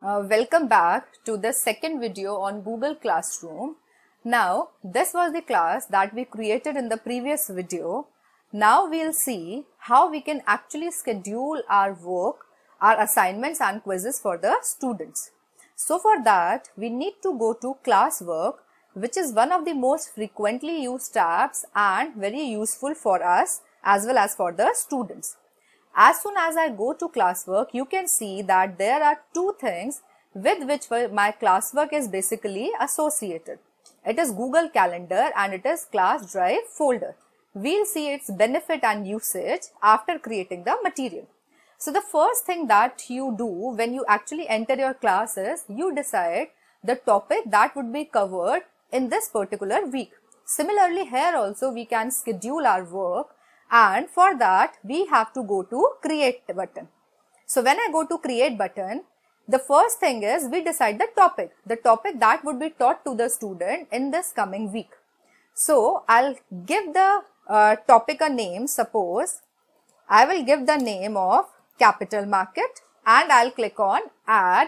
Welcome back to the second video on Google Classroom. Now, this was the class that we created in the previous video. Now we'll see how we can actually schedule our work, our assignments and quizzes for the students. So for that, we need to go to Classwork, which is one of the most frequently used tabs and very useful for us as well as for the students. As soon as I go to Classwork, you can see that there are two things with which my classwork is basically associated. It is Google Calendar and it is Class Drive folder. We'll see its benefit and usage after creating the material. So the first thing that you do when you actually enter your class is you decide the topic that would be covered in this particular week. Similarly, here also we can schedule our work. And for that, we have to go to create button. So when I go to create button, the first thing is we decide the topic that would be taught to the student in this coming week. So I'll give the topic a name. Suppose I will give the name of capital market and I'll click on add.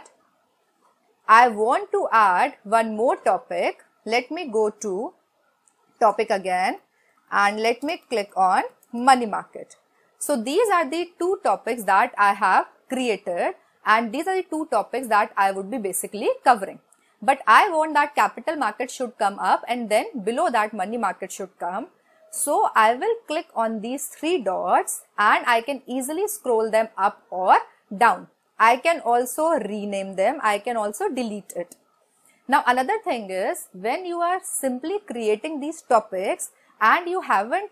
I want to add one more topic. Let me go to topic again and let me click on money market. So these are the two topics that I have created and these are the two topics that I would be basically covering. But I want that capital market should come up and then below that money market should come. So I will click on these three dots and I can easily scroll them up or down. I can also rename them. I can also delete it. Now another thing is when you are simply creating these topics and you haven't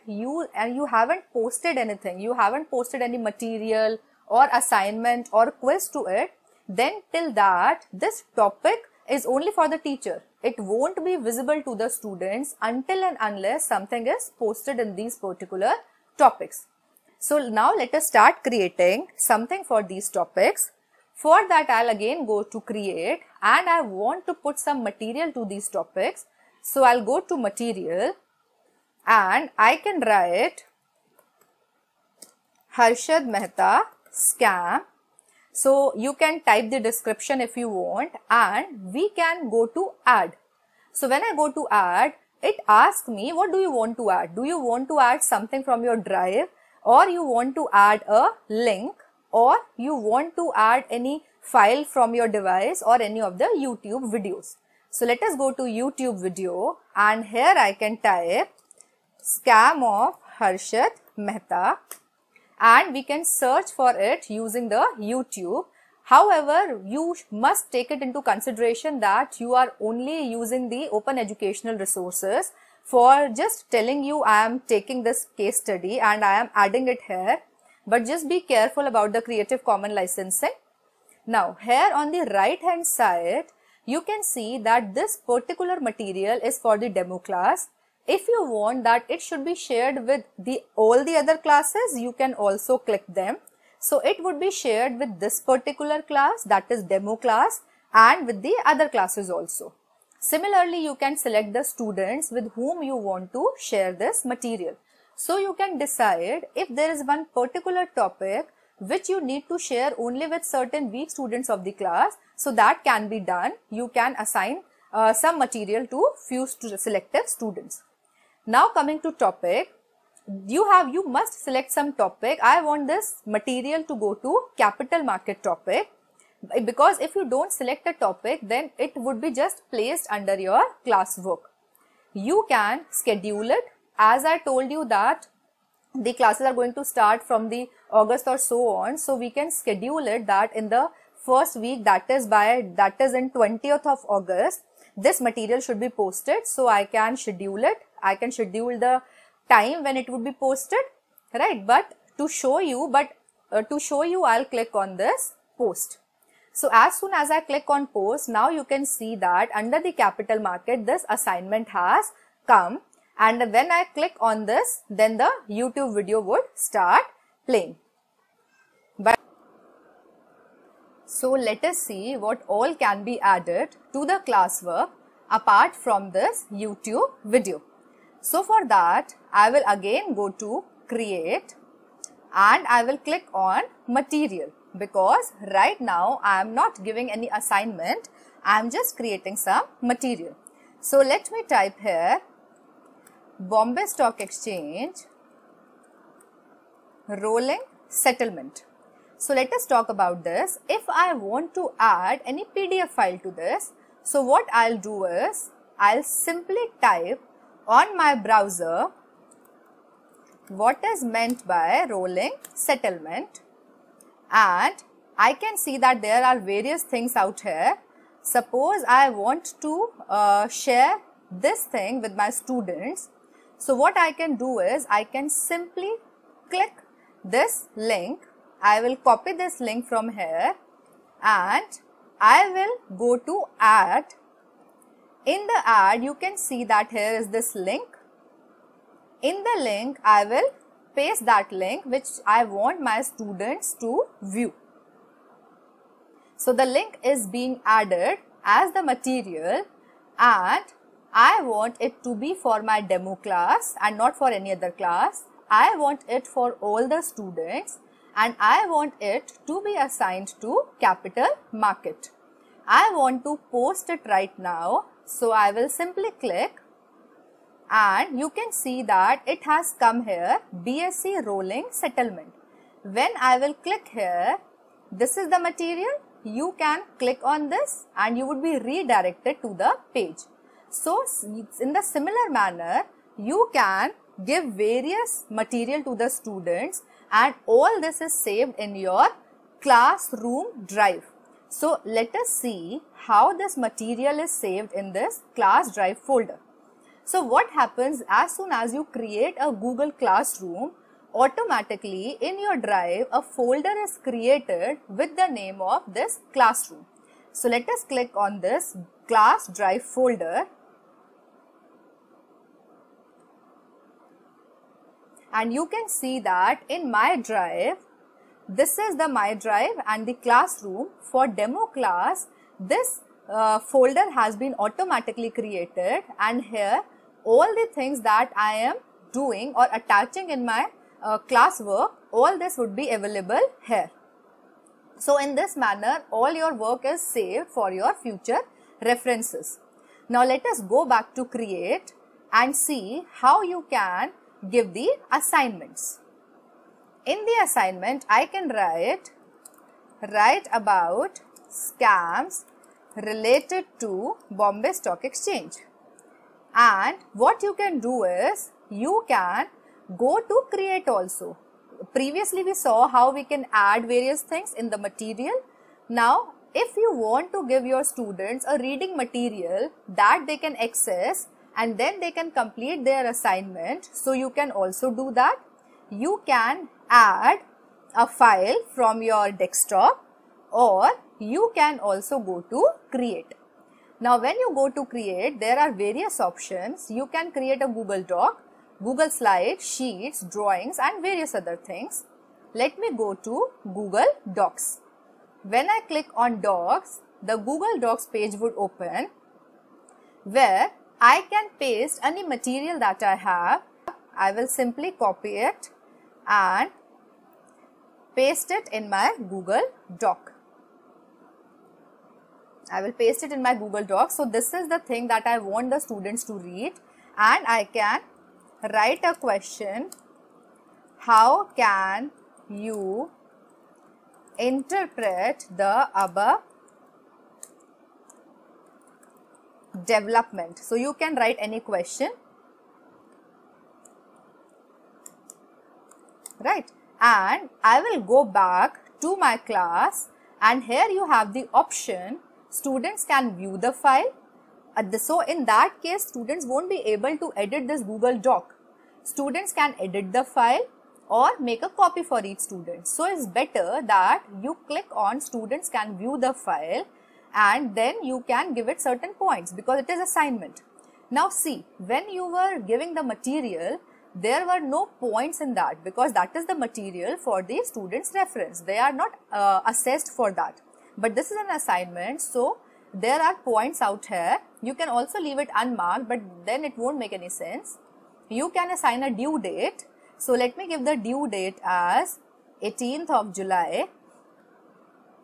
posted anything, you haven't posted any material or assignment or quiz to it, then till that this topic is only for the teacher. It won't be visible to the students until and unless something is posted in these particular topics. So now let us start creating something for these topics. For that I'll again go to create and I want to put some material to these topics. So I'll go to material and I can write Harshad Mehta scam. So you can type the description if you want and we can go to add. So when I go to add, it asks me what do you want to add? Do you want to add something from your drive or you want to add a link or you want to add any file from your device or any of the YouTube videos. So let us go to YouTube video and here I can type scam of Harshad Mehta and we can search for it using the YouTube. However, you must take it into consideration that you are only using the open educational resources. For just telling you I am taking this case study and I am adding it here, but just be careful about the Creative Commons licensing. Now here on the right hand side, you can see that this particular material is for the demo class. If you want that it should be shared with all the other classes, you can also click them. So it would be shared with this particular class, that is demo class, and with the other classes also. Similarly, you can select the students with whom you want to share this material. So you can decide if there is one particular topic which you need to share only with certain weak students of the class. So that can be done. You can assign some material to few selective students. Now coming to topic, you must select some topic. I want this material to go to capital market topic because if you don't select a topic, then it would be just placed under your classwork. You can schedule it as I told you that the classes are going to start from the August or so on. So we can schedule it that in the first week, that is in 20th of August, this material should be posted. So I can schedule it. I can schedule the time when it would be posted, right? But to show you, I'll click on this post. So as soon as I click on post, now you can see that under the capital market, this assignment has come. And when I click on this, then the YouTube video would start playing. So let us see what all can be added to the classwork apart from this YouTube video. So for that, I will again go to create and I will click on material. because right now I am not giving any assignment, I am just creating some material. So let me type here Bombay Stock Exchange rolling settlement. So let us talk about this. If I want to add any PDF file to this, so what I'll do is I'll simply type on my browser what is meant by rolling settlement, and I can see that there are various things out here. Suppose I want to share this thing with my students. So what I can do is I can simply click this link. I will copy this link from here and I will go to add. In the add, you can see that here is this link. In the link, I will paste that link which I want my students to view. So the link is being added as the material, and I want it to be for my demo class and not for any other class. I want it for all the students and I want it to be assigned to capital market. I want to post it right now. So I will simply click and you can see that it has come here, BSc rolling settlement. When I will click here, this is the material. You can click on this and you would be redirected to the page. So in the similar manner, you can give various material to the students and all this is saved in your classroom drive. So let us see how this material is saved in this class drive folder. So what happens as soon as you create a Google Classroom, automatically in your drive a folder is created with the name of this classroom. So let us click on this class drive folder. And you can see that in my drive, this is the my drive and the classroom. For demo class, this folder has been automatically created, and here all the things that I am doing or attaching in my classwork, all this would be available here. So in this manner, all your work is saved for your future references. Now let us go back to Create and see how you can give the assignments. In the assignment, I can write about scams related to Bombay Stock Exchange. And what you can do is, you can go to Create also. Previously we saw how we can add various things in the material. Now if you want to give your students a reading material that they can access and then they can complete their assignment, so you can also do that. You can add a file from your desktop, or you can also go to Create. Now when you go to Create, there are various options. You can create a Google Doc, Google Slides, Sheets, Drawings and various other things. Let me go to Google Docs. When I click on Docs, the Google Docs page would open where I can paste any material that I have. I will simply copy it and paste it in my Google Doc. I will paste it in my Google Doc. So this is the thing that I want the students to read, and I can write a question. How can you interpret the above development? So you can write any question, right? And I will go back to my class, and here you have the option students can view the file. So in that case, students won't be able to edit this Google Doc. Students can edit the file or make a copy for each student. So it's better that you click on students can view the file, and then you can give it certain points because it is assignment. Now see, when you were giving the material, there were no points in that because that is the material for the students' reference. They are not assessed for that. But this is an assignment, so there are points out here. You can also leave it unmarked, but then it won't make any sense. You can assign a due date. So let me give the due date as 18th of July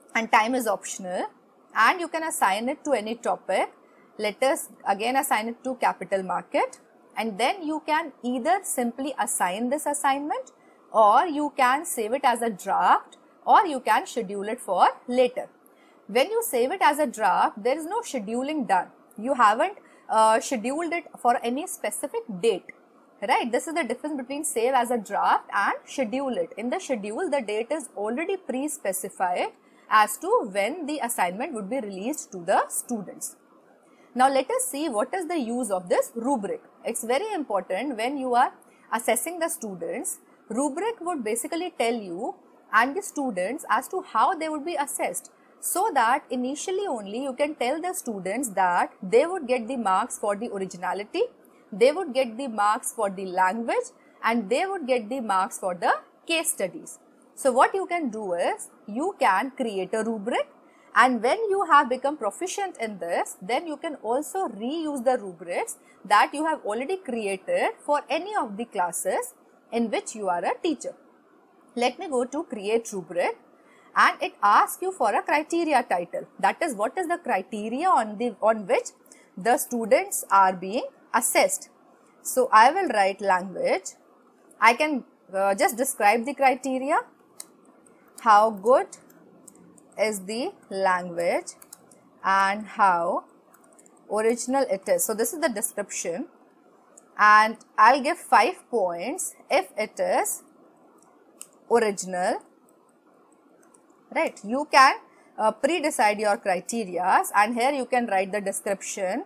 and time is optional, and you can assign it to any topic. Let us again assign it to capital market, and then you can either simply assign this assignment, or you can save it as a draft, or you can schedule it for later. When you save it as a draft, there is no scheduling done. You haven't scheduled it for any specific date, right? This is the difference between save as a draft and schedule it. In the schedule, the date is already pre-specified as to when the assignment would be released to the students. Now let us see what is the use of this rubric. It's very important when you are assessing the students. Rubric would basically tell you and the students as to how they would be assessed, so that initially only you can tell the students that they would get the marks for the originality, they would get the marks for the language, and they would get the marks for the case studies. So what you can do is you can create a rubric, and when you have become proficient in this, then you can also reuse the rubrics that you have already created for any of the classes in which you are a teacher. Let me go to create rubric, and it asks you for a criteria title. That is, what is the criteria on which the students are being assessed. So I will write language. I can just describe the criteria. How good is the language and how original it is. So this is the description, and I'll give 5 points if it is original, right? You can pre-decide your criteria, and here you can write the description.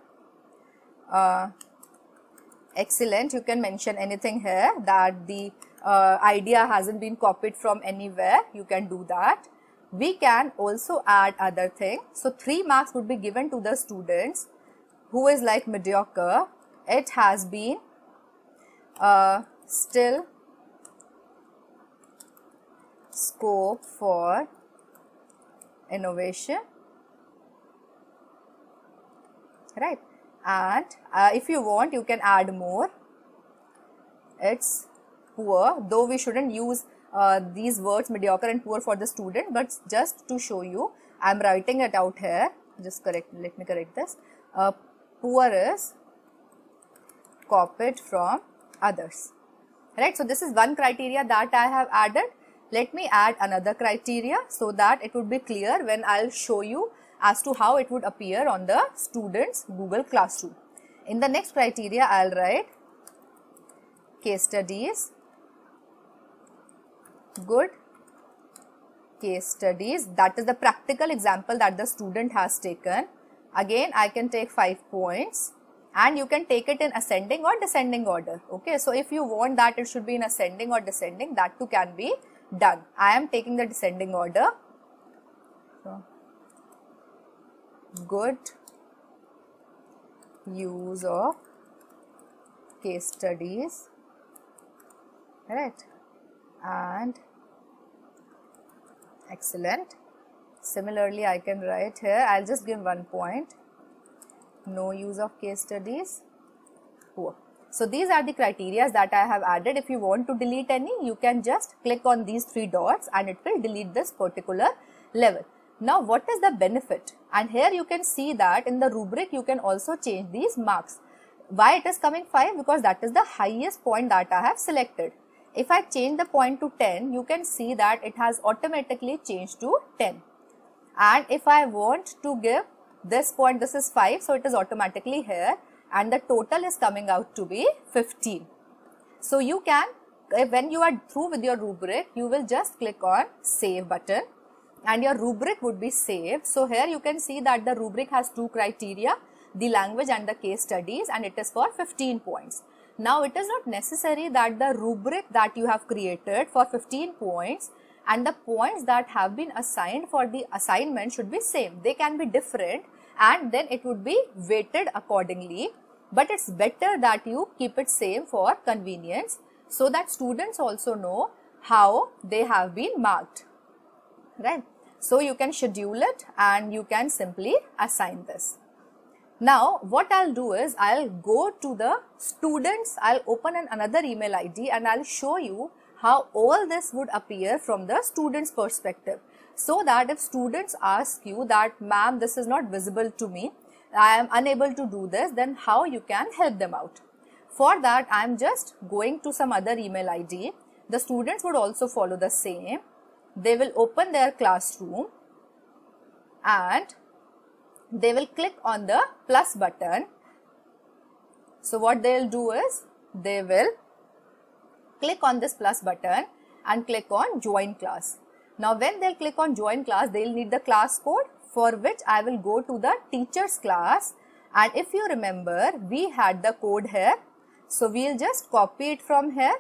Excellent. You can mention anything here, that the idea hasn't been copied from anywhere. You can do that. We can also add other things. So 3 marks would be given to the students who is like mediocre. It has been still scope for innovation, right? And if you want, you can add more. It's poor, though we shouldn't use these words mediocre and poor for the student, but just to show you, I am writing it out here. Just let me correct this. Poor is copied from others, right? So this is one criteria that I have added. Let me add another criteria so that it would be clear when I'll show you as to how it would appear on the students' Google Classroom. In the next criteria, I'll write case studies, good case studies. That is the practical example that the student has taken. Again, I can take 5 points, and you can take it in ascending or descending order. Okay, so if you want that it should be in ascending or descending, that too can be done. I am taking the descending order. So, good use of case studies, right, and excellent. Similarly, I can write here, I'll just give 1 point, no use of case studies, poor. So these are the criteria that I have added. If you want to delete any, you can just click on these 3 dots and it will delete this particular level. Now what is the benefit? And here you can see that in the rubric you can also change these marks. Why it is coming 5? Because that is the highest point that I have selected. If I change the point to 10, you can see that it has automatically changed to 10. And if I want to give this point, this is 5, so it is automatically here, and the total is coming out to be 15. So you can, when you are through with your rubric, you will just click on save button and your rubric would be saved. So here you can see that the rubric has 2 criteria, the language and the case studies, and it is for 15 points. Now it is not necessary that the rubric that you have created for 15 points and the points that have been assigned for the assignment should be same. They can be different and then it would be weighted accordingly. But it's better that you keep it same for convenience so that students also know how they have been marked, right? So you can schedule it and you can simply assign this. Now what I'll do is I'll go to the students, I'll open another email ID and I'll show you how all this would appear from the student's perspective. so that if students ask you that, ma'am, this is not visible to me, I am unable to do this, then how you can help them out. For that, I am just going to some other email ID. The students would also follow the same. They will open their classroom and they will click on the plus button. So what they will do is, they will click on this plus button and click on join class. Now when they'll click on join class, they'll need the class code, for which I will go to the teachers class, and if you remember, we had the code here. So we'll just copy it from here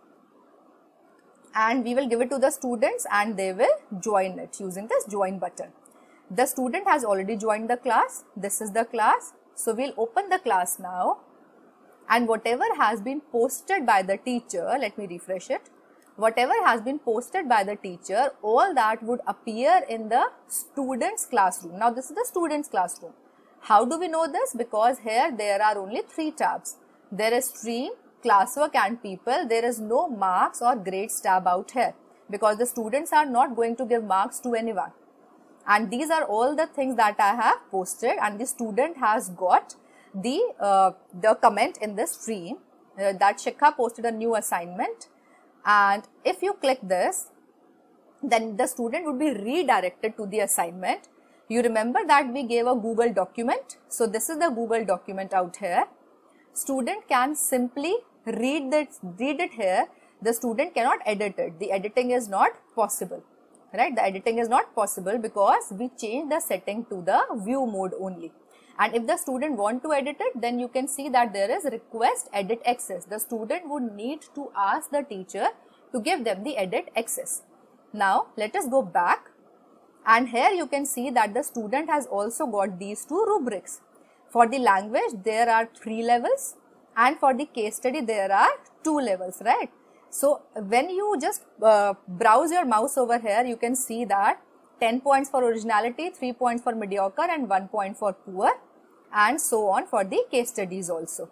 and we will give it to the students and they will join it using this join button. The student has already joined the class. This is the class. So we'll open the class now, and whatever has been posted by the teacher, let me refresh it. Whatever has been posted by the teacher, all that would appear in the student's classroom. Now this is the student's classroom. How do we know this? Because here there are only 3 tabs. There is stream, classwork and people. There is no marks or grades tab out here because the students are not going to give marks to anyone. And these are all the things that I have posted, and the student has got the comment in the stream that Shikha posted a new assignment, and if you click this, then the student would be redirected to the assignment. You remember that we gave a Google document. So this is the Google document out here. Student can simply read it here. The student cannot edit it. The editing is not possible, right? The editing is not possible because we changed the setting to the view mode only. And if the student want to edit it, then you can see that there is request edit access. The student would need to ask the teacher to give them the edit access. Now let us go back, and here you can see that the student has also got these 2 rubrics. For the language there are 3 levels, and for the case study there are 2 levels, right? So when you just browse your mouse over here, you can see that 10 points for originality, 3 points for mediocre and 1 point for poor, and so on for the case studies also.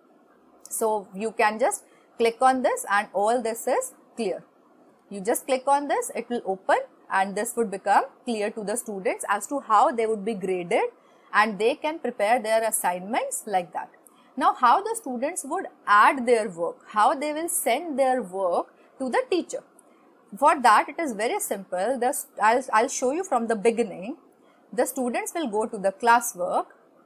So you can just click on this and all this is clear. You just click on this, it will open, and this would become clear to the students as to how they would be graded, and they can prepare their assignments like that. Now how the students would add their work, how they will send their work to the teacher. For that it is very simple. I'll show you from the beginning. The students will go to the classwork,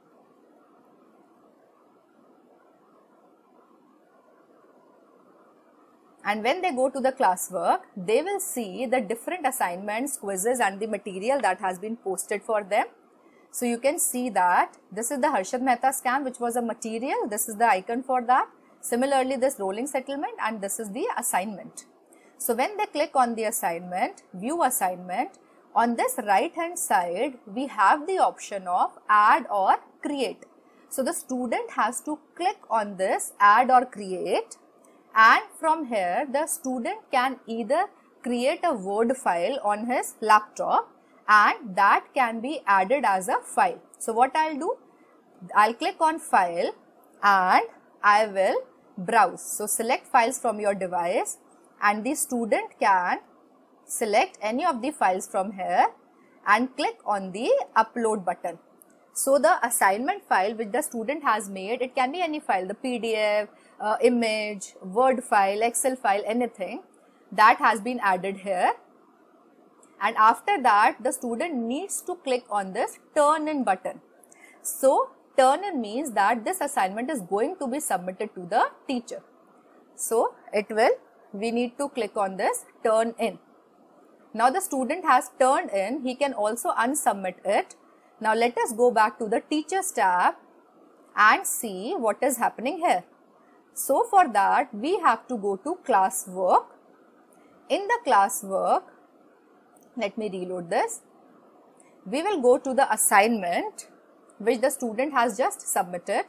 and when they go to the classwork, they will see the different assignments, quizzes and the material that has been posted for them. So you can see that this is the Harshad Mehta scan, which was a material. This is the icon for that. Similarly, this rolling settlement, and this is the assignment. So when they click on the assignment, view assignment, on this right hand side, we have the option of add or create. So the student has to click on this add or create, and from here the student can either create a Word file on his laptop, and that can be added as a file. So what I'll do, I'll click on file and I will browse. So select files from your device, and the student can select any of the files from here and click on the upload button. So the assignment file which the student has made, it can be any file, the PDF, image, Word file, Excel file, anything that has been added here. And after that, the student needs to click on this turn in button. So turn in means that this assignment is going to be submitted to the teacher. So we need to click on this turn in. Now the student has turned in, he can also unsubmit it. Now let us go back to the teachers tab and see what is happening here. So for that, we have to go to classwork. In the classwork, let me reload this. We will go to the assignment which the student has just submitted.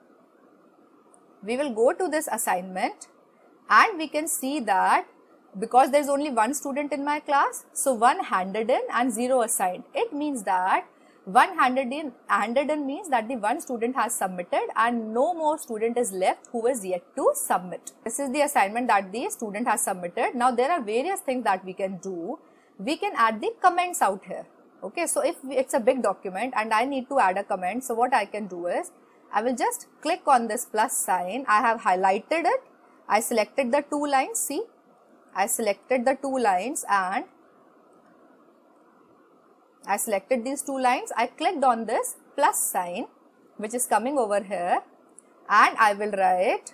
We will go to this assignment, and we can see that because there is only 1 student in my class, so 1 handed in and 0 assigned. It means that 1 handed in means that the 1 student has submitted and no more student is left who is yet to submit. This is the assignment that the student has submitted. Now there are various things that we can do. we can add the comments out here. Okay, so if it's a big document and I need to add a comment, so what I can do is, I will just click on this plus sign. I have highlighted it. I selected the 2 lines. See, I selected the 2 lines and I selected these 2 lines. I clicked on this plus sign which is coming over here, and I will write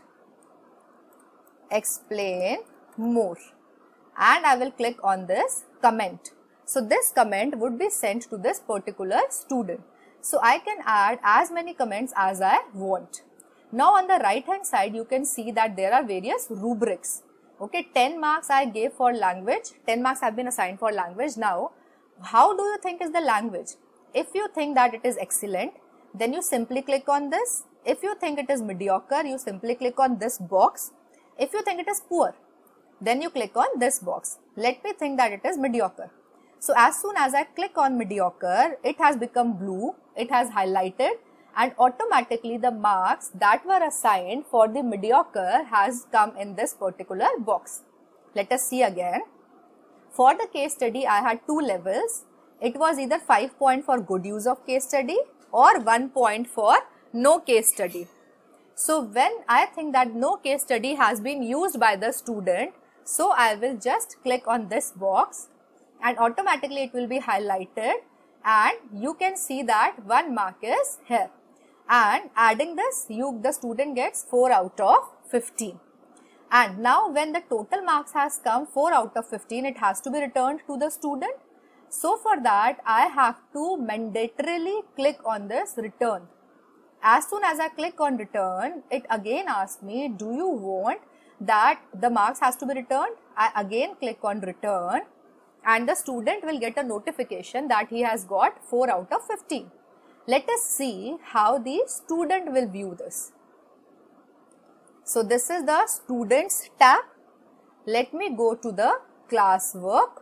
explain more, and I will click on this comment. So this comment would be sent to this particular student. So I can add as many comments as I want. Now on the right hand side, you can see that there are various rubrics. Okay, 10 marks I gave for language, 10 marks have been assigned for language. Now, how do you think is the language? If you think that it is excellent, then you simply click on this. If you think it is mediocre, you simply click on this box. If you think it is poor, then you click on this box. Let me think that it is mediocre. So as soon as I click on mediocre, it has become blue, it has highlighted, and automatically the marks that were assigned for the mediocre has come in this particular box. Let us see again. For the case study, I had 2 levels. It was either 5 point for good use of case study or 1 point for no case study. So when I think that no case study has been used by the student, so I will just click on this box and automatically it will be highlighted, and you can see that 1 mark is here, and adding this the student gets 4 out of 15. And now when the total marks has come 4 out of 15, it has to be returned to the student. So for that I have to mandatorily click on this return. As soon as I click on return, it again asks me, do you want that the marks has to be returned? I again click on return, and the student will get a notification that he has got 4 out of 15. Let us see how the student will view this. So this is the students tab. Let me go to the classwork,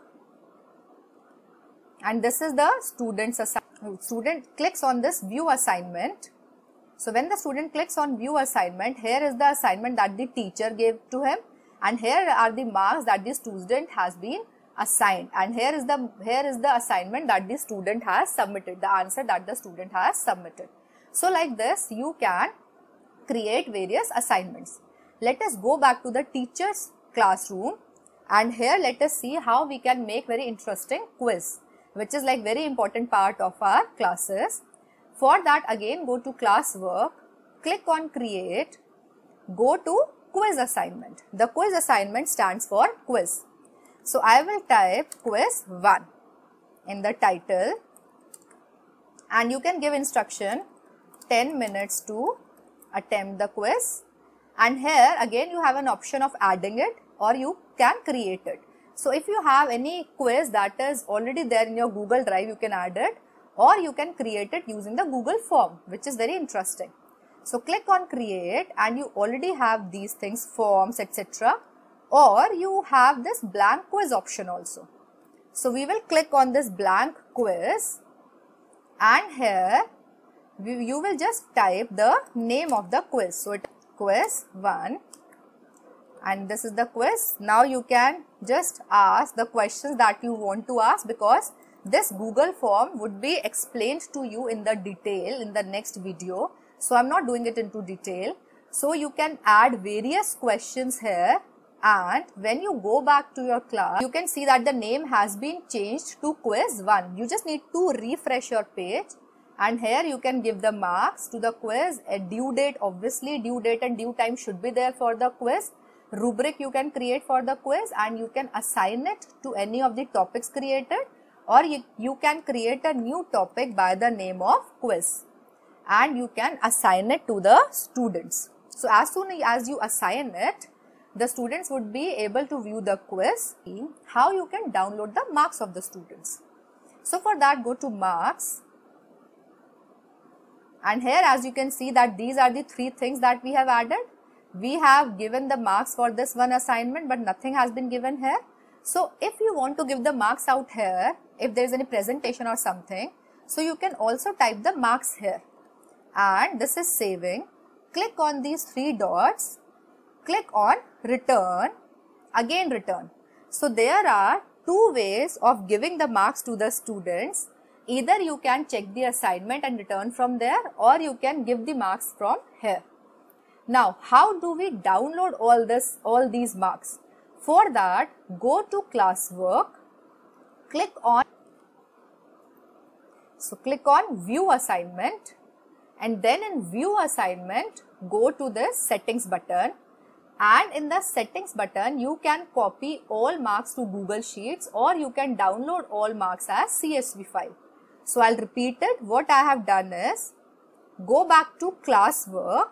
and this is the student's assignment. Student clicks on this view assignment. So when the student clicks on view assignment, here is the assignment that the teacher gave to him, and here are the marks that the student has been assigned, and here is the assignment that the student has submitted, the answer that the student has submitted. So like this you can create various assignments. Let us go back to the teacher's classroom, and here let us see how we can make very interesting quiz, which is like very important part of our classes. For that, again go to classwork, click on create, go to quiz assignment. The quiz assignment stands for quiz. So I will type quiz 1 in the title, and you can give instruction 10 minutes to attempt the quiz, and here again you have an option of adding it or you can create it. So if you have any quiz that is already there in your Google Drive, you can add it, or you can create it using the Google form, which is very interesting. So click on create, and you already have these things, forms, etc. Or you have this blank quiz option also. So we will click on this blank quiz, and here you will just type the name of the quiz. So it quiz 1, and this is the quiz. Now you can just ask the questions that you want to ask, because this Google form would be explained to you in the detail in the next video. So I'm not doing it into detail. So you can add various questions here, and when you go back to your class, you can see that the name has been changed to quiz 1. You just need to refresh your page, and here you can give the marks to the quiz, a due date, obviously due date and due time should be there for the quiz. Rubric you can create for the quiz, and you can assign it to any of the topics created, or you can create a new topic by the name of quiz, and you can assign it to the students. So as soon as you assign it, the students would be able to view the quiz. How you can download the marks of the students. So for that, go to marks, and here as you can see that these are the 3 things that we have added. We have given the marks for this one assignment, but nothing has been given here. So if you want to give the marks out here, if there is any presentation or something, so you can also type the marks here, and this is saving. Click on these 3 dots, click on return, again return. So there are two ways of giving the marks to the students. Either you can check the assignment and return from there, or you can give the marks from here. Now, how do we download all these marks? For that, go to classwork, click on view assignment, and then in view assignment, go to this settings button, and in the settings button, you can copy all marks to Google Sheets, or you can download all marks as CSV file. So I'll repeat it. What I have done is, go back to classwork,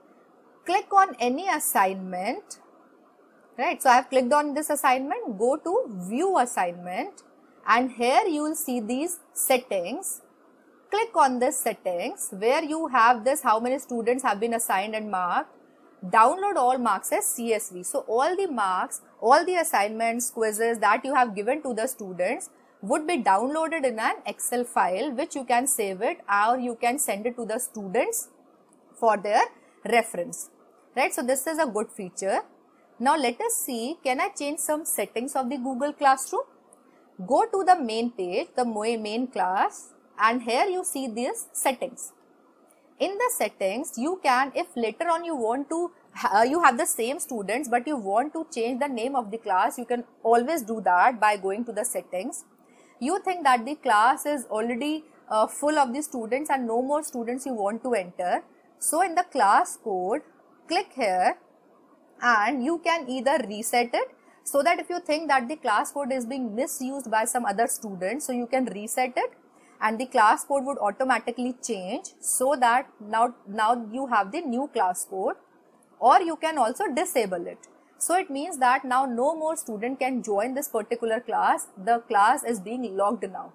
click on any assignment, right? So I have clicked on this assignment, go to view assignment, and here you will see these settings. Click on this settings where you have this how many students have been assigned and marked. Download all marks as CSV. So all the marks, all the assignments, quizzes that you have given to the students would be downloaded in an Excel file, which you can save it or you can send it to the students for their reference, right? So this is a good feature. Now let us see, can I change some settings of the Google Classroom? Go to the main page, the main class, and here you see these settings. In the settings, you can, if later on you want to, you have the same students but you want to change the name of the class, you can always do that by going to the settings. You think that the class is already full of the students and no more students you want to enter. So in the class code, click here and you can either reset it, so that if you think that the class code is being misused by some other students, so you can reset it and the class code would automatically change, so that now you have the new class code, or you can also disable it. So it means that now no more student can join this particular class, the class is being logged now.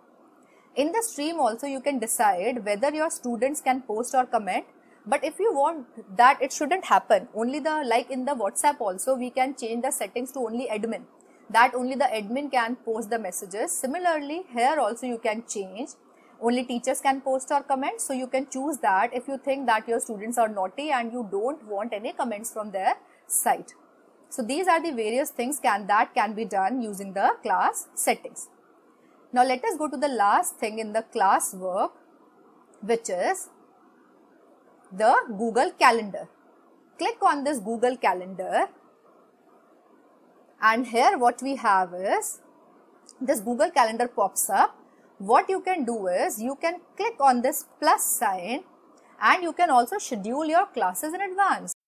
In the stream also you can decide whether your students can post or comment, but if you want that it shouldn't happen, only like in the WhatsApp also we can change the settings to only admin, that only the admin can post the messages. Similarly here also you can change, only teachers can post or comment, so you can choose that if you think that your students are naughty and you don't want any comments from their side. So these are the various things that can be done using the class settings. Now let us go to the last thing in the classwork, which is the Google Calendar. Click on this Google Calendar, and here what we have is this Google Calendar pops up. What you can do is you can click on this plus sign and you can also schedule your classes in advance.